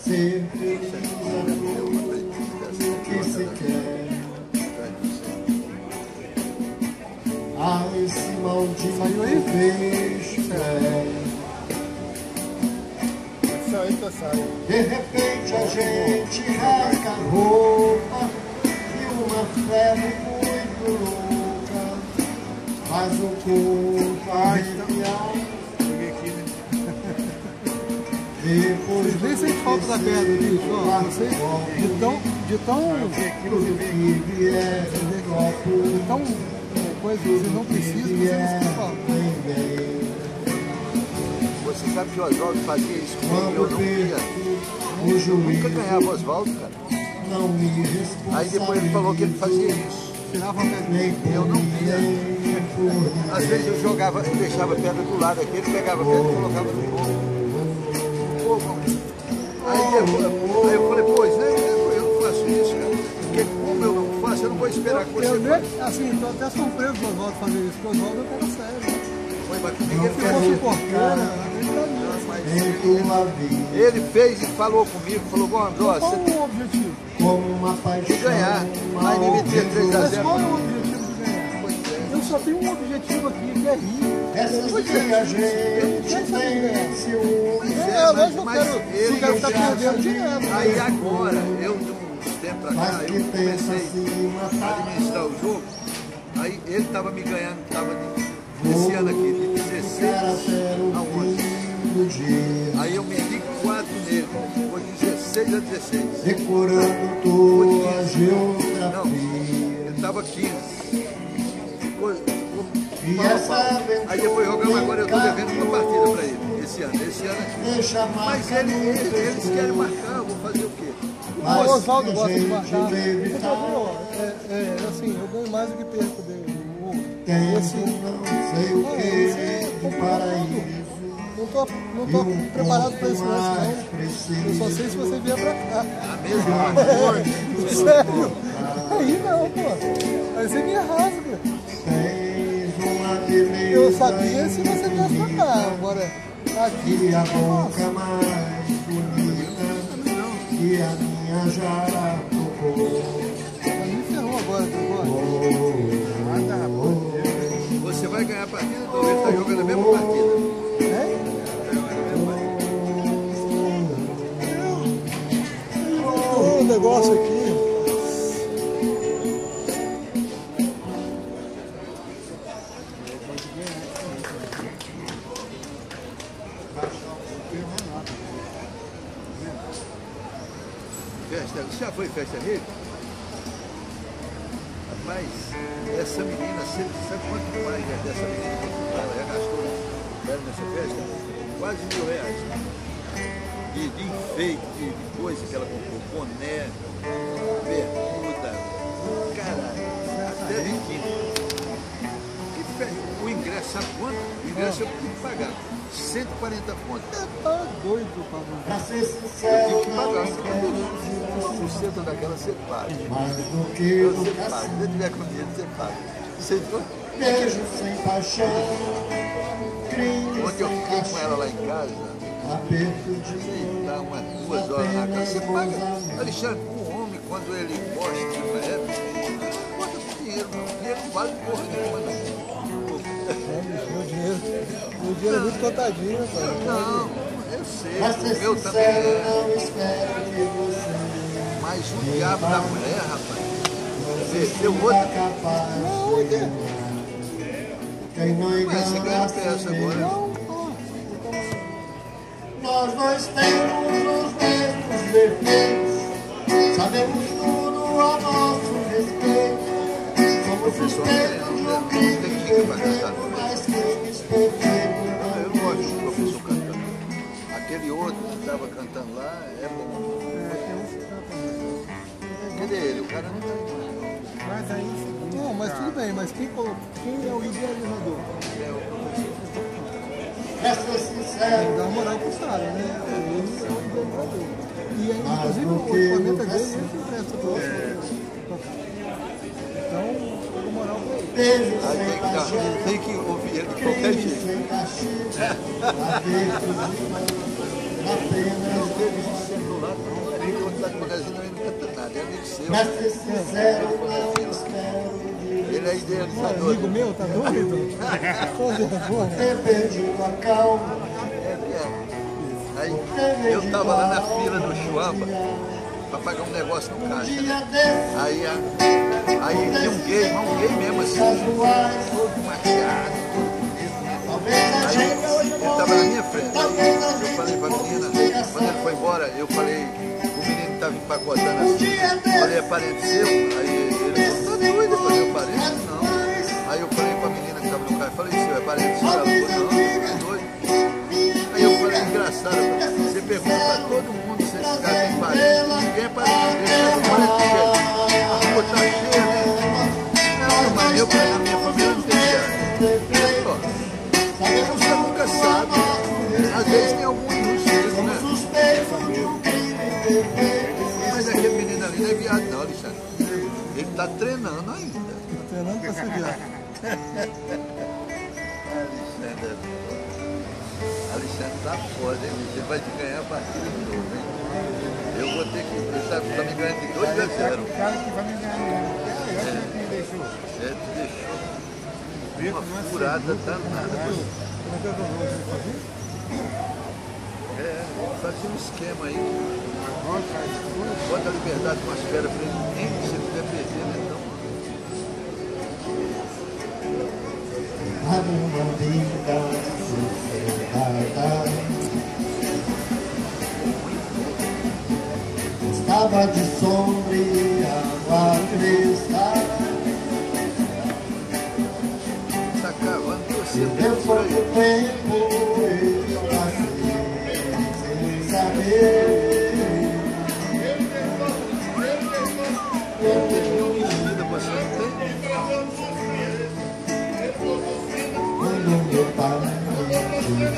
ser feliz é tudo que se quer. Ah, esse maldito peixe de repente a gente rasga a roupa e uma febre muito louca faz o corpo arrepiar. Depois nem sente falta da pedra, bicho, ó, você, de tão coisa que você não precisa, você não sente falta. Você sabe que o Oswaldo fazia isso comigo, eu não ia. Eu nunca ganhava o Oswaldo, cara. Aí depois ele falou que ele fazia isso. Tirava a pedra. Eu não ia. Às vezes eu jogava, eu deixava a pedra do lado aqui, ele pegava a pedra e colocava no fogo. Aí eu falei, pois, né, eu não faço isso, cara. Porque como eu não faço, eu não vou esperar que você faça. Assim, estou até surpreso do Oswaldo fazer isso, porque o Oswaldo é cara sério. Foi bacana, ele fazia. Ele fez e falou comigo, falou, bom, André, qual o objetivo? De ganhar. Aí ele me deu 3 a 0. Mas qual é o objetivo de ganhar? Eu só tenho um objetivo aqui, que é rir. A gente tem ciúme. Eu quero ficar perdendo dinheiro. Aí agora, eu de uns tempos pra cá, eu comecei a administrar o jogo. Aí ele estava me ganhando, estava esse ano aqui, de 16 a 11. Aí eu meti 4 nele, foi 16 a 16. Decorando toda a geografia. Não, ele estava 15. Aí depois jogamos, agora eu estou devendo uma partida para ele, esse ano. Mas eles querem marcar, eu vou fazer o quê? O Oswaldo gosta de marcar. Assim, eu ganho mais do que perco dele. Esse, não sei o que de paraíso. Não tô preparado para esse lance, não. Eu só sei se você vier pra cá. Sério? Aí não, pô. Aí você me rasga. Eu sabia se você viesse pra cá. Agora, aqui a boca mais bonita que a minha já tocou. Me ferrou agora. Você vai ganhar a partida, então ele está jogando a mesma partida. O negócio aqui. Você já foi em festa rica? Rapaz, essa menina, sabe quanto mais é dessa menina que ela já gastou nessa festa? Quase R$1.000. De enfeite, de coisa que ela comprou, boné, bermuda, caralho, até biquíni. O ingresso, sabe quanto? O ingresso eu tive que pagar 140 contas. Tá doido, Pablo. Pra ser Eu sincero, tive que pagar 1% daquela você paga. mais do que Você paga. educação. Se você tiver com dinheiro, você paga. Você Beijo sem paixão, crime Ontem eu sem fiquei com ela caixão, lá em casa, aperto de sei lá, umas 2 horas na casa. Você paga. Alexandre, um homem, quando ele gosta de uma época, conta com dinheiro, não. Dinheiro não vale porra nenhuma, não. Meu dinheiro é muito contadinho, cara. Não, eu sei, pra ser o meu também sincero, é. não espero que você Mas o diabo da mulher, rapaz, perdeu outro. é capaz. Não, é. Quem não Mas você engana ganha a si peça mesmo. agora. Nós dois temos os mesmos defeitos, sabemos tudo a nosso respeito. Somos suspeitos de um crime perfeito, mas crimes perfeitos. Eu gosto do professor cantando. Aquele outro que estava cantando lá é bom. Cadê ele? O cara não tá aí. Mas aí. Não, mas tudo bem, mas quem é o idealizador? É o professor. Pra ser sincero, Dá uma moral pro cara, né? Ele é o idealizador. E aí, inclusive o equipamento é dele, ele que empresta pra você. Então, dá moral pra ele. beijo Aí sem paixão, tem que ouvir ele de qualquer crime jeito. sem castigo, aperto de mão, apenas Ele celular seu. Mestre sincero, não espero. Ele é idealizador. Amigo meu, tá doido? Depende da calma. Aí eu tava lá na fila do Chuamba pra pagar um negócio no caixa. Aí tinha um gay, mas um gay mesmo assim, todo maquiado, todo bonito. Aí ele tava na minha frente. Eu falei pra menina, quando ele foi embora, eu falei, o menino tava empacotando assim. Falei, é parente seu? Aí ele falou, tá doido? Eu falei, é parente? Não. Aí eu falei pra menina que tava no carro, falei, seu, é parente seu? Ela falou, não, tá doido. Aí eu falei, engraçado, você pergunta pra todo mundo se esse cara tem parente, ninguém é parente dele, mas olha que jeito. A rua tá cheia, né? Não, mas eu, na minha família não tem viagem. Você nunca sabe. Às vezes tem algum ilustre, né? Mas aquele menino ali não é viado não, Alexandre. Ele tá treinando ainda. Tá treinando pra ser viado. Alexandre tá foda, hein, bicho? Ele vai te ganhar a partida de novo, hein? Eu vou ter que... Ele tá me ganhando de 2-0. O cara que vai me ganhar. É que me deixou. É, te deixou uma furada danada. É, fazia um esquema aí. Bota a liberdade com as pedras pra ele. Nem se ele estiver perdendo, então. A minha vida sossegada estava de sombra e água cristal. Tá cavando você Eu dentro pouco aí. tempo eu passei sem saber. Eu tenho vida, você não tem? Quando meu pai me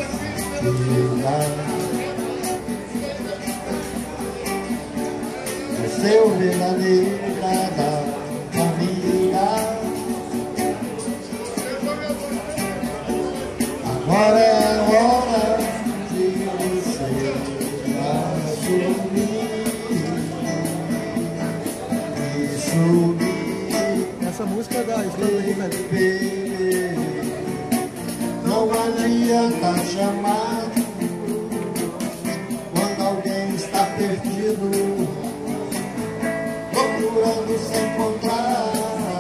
disse seu verdadeira da família. Agora é hora de você assumir e subir. Essa música é da Estrada de Belém. Não adianta chamar quando alguém está perdido, procurando se encontrar.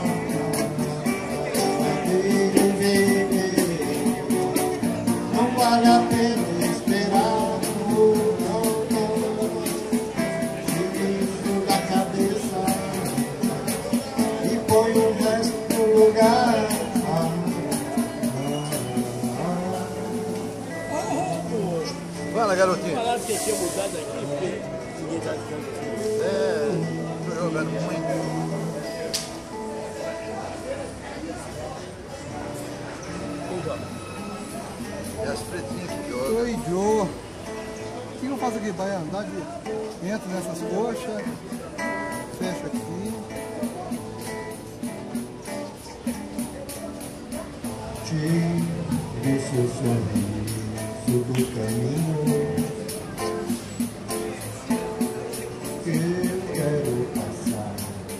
Não vale a pena esperar. Não. Tire da cabeça e põe o resto no lugar. Fala, garotinho. Falaram que tinha mudado aqui, porque ninguém tá ficando. É, tô jogando muito. É as pretinhas que jogam. Oi, Joe. O que eu faço aqui? Vai andar de... Entra nessas coxas. Fecha aqui. Tire o seu sorriso do caminho que eu quero passar.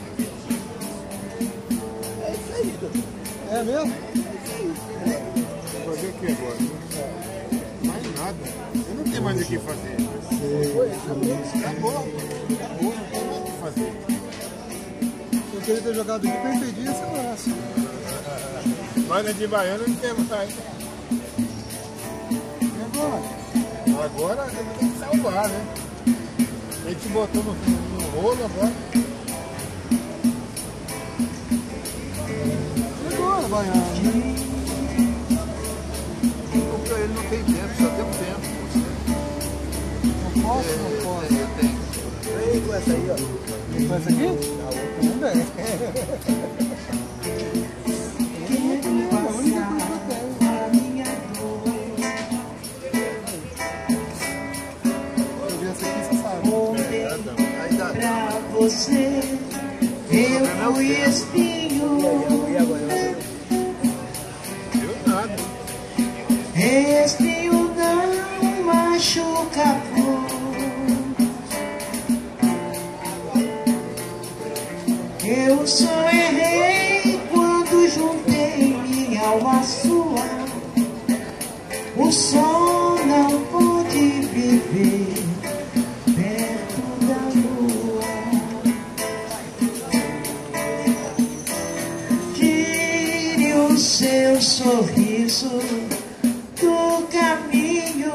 É mesmo? Fazer o que agora? Mais nada. Eu não tenho mais o que fazer. Acabou. Não tem mais o que fazer. Eu queria ter jogado aqui pra impedir esse lance. Mas de baiano não tem mais. E agora? Agora a gente tem que salvar, né? A gente botou no rolo agora. E agora, Baiano? Então ele não tem tempo, só tem um tempo. Não posso, não posso. Eu tenho. Vem com essa aí, ó. Com essa aqui? Não vem. A única coisa que eu tenho. Eu vi essa aqui, você sabe. Aí dá. Pra você, eu fui espinho. E agora? Deu nada. Espinho não machuca a flor. Eu só errei quando juntei minha alma à sua. O sol não pode viver perto da lua. Tire o seu sorriso do caminho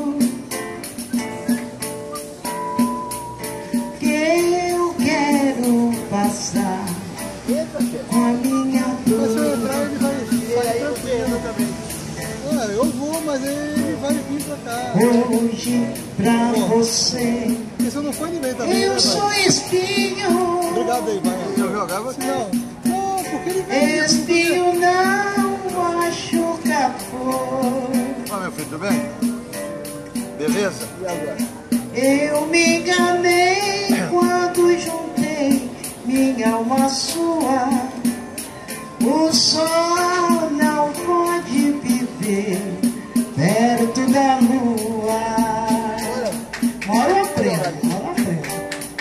que eu quero passar com a minha Mas se eu dor. entrar, ele vai tranquilo também. Eu vou, mas ele vai vir pra cá. Hoje pra você Isso não foi ninguém também. eu né, sou vai? espinho. Obrigado aí, vai. Eu jogava aqui. Não, porque ele veio. Espinho não machuca flor. Ó, meu filho, tudo bem? Beleza? E agora? Eu me enganei quando juntei minha alma à sua. O sol não pode viver perto da lua. Mora preta, mora preta.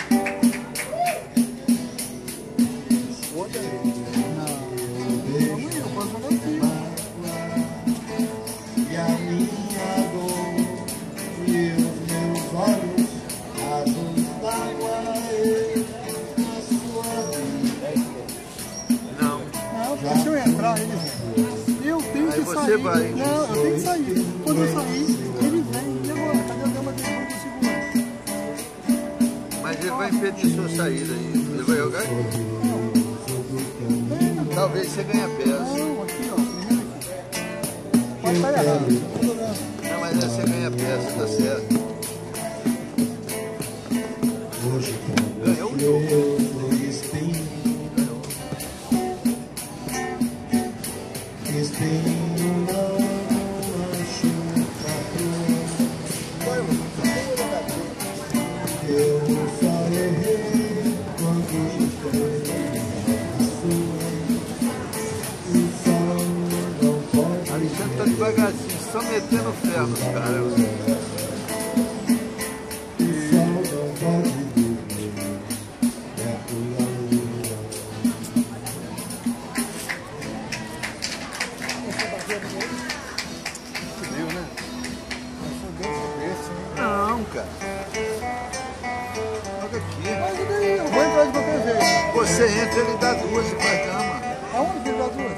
E a minha dor e os meus olhos azuis d'água na sua vida. Não. Não, deixa eu entrar, ele vem. Eu tenho Aí que você sair. vai. Não, eu tenho que sair. Quando eu sair, ele vem. E agora? Cadê a dama dele? Eu não consigo. Mas ele vai impedir sua saída aí. Ele vai jogar aqui. Talvez você ganhe a peça. Não, aqui, ó. Primeiro aqui. Pode estar errado. Não, mas aí você ganha a peça, tá certo. Hoje Ganhou o jogo. eu sou espinho. Espinho não machuca flor. Eu só errei quando juntei a sua. O sol não pode Alexandre tá devagarzinho, só metendo ferro nos caras. o sol não pode viver perto da lua. Não, cara. Joga aqui. Mas e daí? Eu vou entrar de qualquer jeito. Você entra, ele dá duas e faz cama. Aonde que ele dá duas?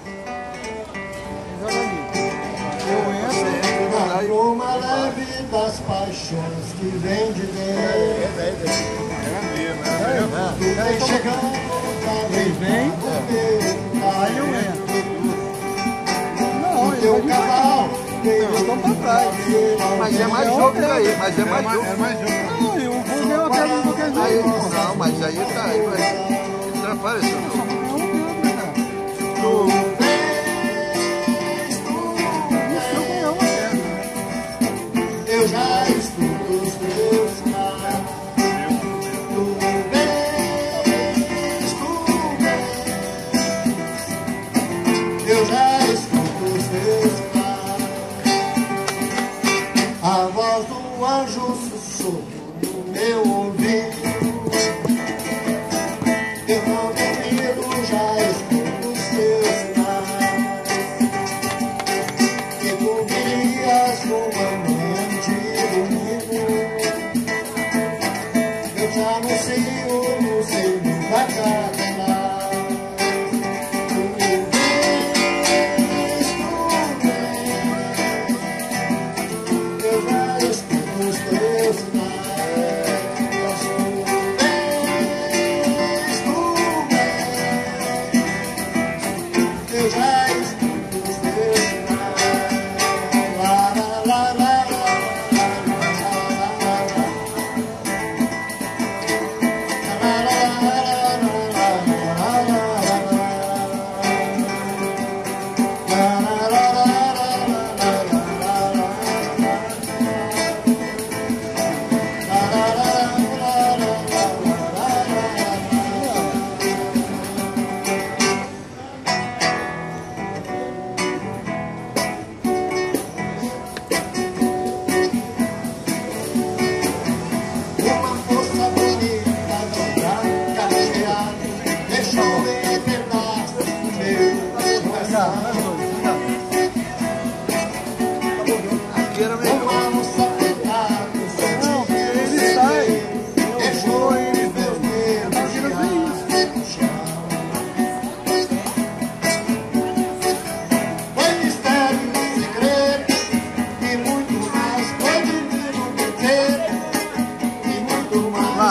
Joga ali. Eu Você entro. entra, ele dá Na e bruma leve das paixões que vem de dentro. Tu vem chegando pra Ele vem. Aí eu entro. Não, ele teu vai vir pra cá. cavalo. Eu tô pra trás. Mas é mais jogo aí, mas é mais jogo. É mais jogo. Não, eu vou ver uma queda de qualquer Aí, jeito. não, mas aí tá, aí vai. Atrapalha seu jogo. Tu vens, Se eu ganhar uma queda. eu já escuto os teus sinais. Tu vens, eu já escuto os teus sinais. A voz do anjo sussurra no meu ouvido. Eu não duvido, já escuto os teus sinais. Que tu virias numa manhã de domingo. Eu te anuncio no seio da casa. Tu vens, eu já escuto os teus sinais. Tu vens,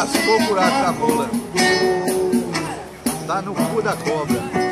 Passou o buraco da mula. Tá no cu da cobra.